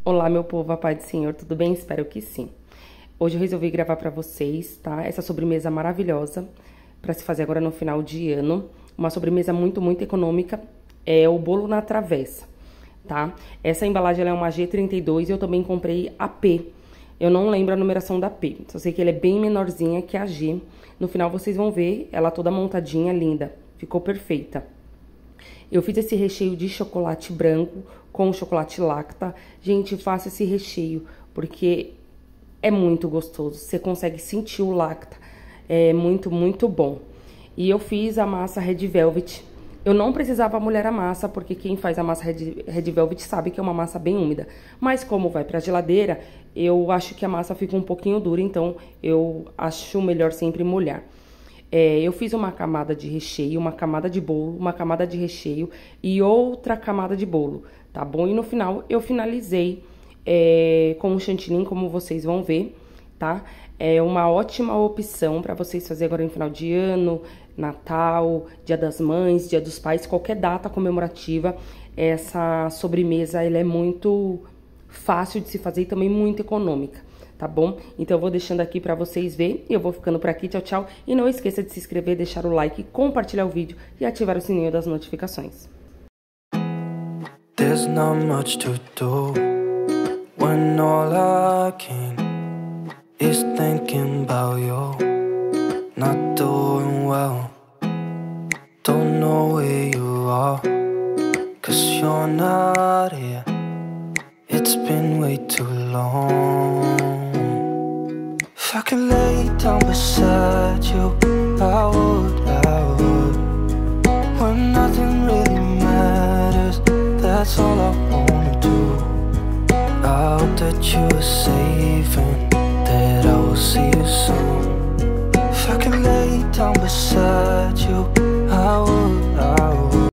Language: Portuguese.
Olá, meu povo, a paz do Senhor, tudo bem? Espero que sim. Hoje eu resolvi gravar pra vocês, tá? Essa sobremesa maravilhosa pra se fazer agora no final de ano. Uma sobremesa muito econômica, é o bolo na travessa, tá? Essa embalagem ela é uma G32 e eu também comprei a P. Eu não lembro a numeração da P, só sei que ela é bem menorzinha que a G. No final vocês vão ver ela toda montadinha, linda. Ficou perfeita. Eu fiz esse recheio de chocolate branco com chocolate Lacta. Gente, faça esse recheio, porque é muito gostoso. Você consegue sentir o Lacta. É muito bom. E eu fiz a massa Red Velvet. Eu não precisava molhar a massa, porque quem faz a massa Red Velvet sabe que é uma massa bem úmida. Mas como vai pra geladeira, eu acho que a massa fica um pouquinho dura, então eu acho melhor sempre molhar. Eu fiz uma camada de recheio, uma camada de bolo, uma camada de recheio e outra camada de bolo, tá bom? E no final eu finalizei com um chantilly, como vocês vão ver, tá? É uma ótima opção para vocês fazerem agora no final de ano, Natal, Dia das Mães, Dia dos Pais, qualquer data comemorativa. Essa sobremesa ela é muito fácil de se fazer e também muito econômica. Tá bom? Então eu vou deixando aqui pra vocês verem. Eu vou ficando por aqui. Tchau, tchau. E não esqueça de se inscrever, deixar o like, compartilhar o vídeo e ativar o sininho das notificações. There's not much to do when all I can is thinking about you. Not doing well, don't know where you are, 'cause you're not here. It's been way too long. If I could lay down beside you, I would. When nothing really matters, that's all I wanna do. I hope that you are safe and that I will see you soon. If I could lay down beside you, I would.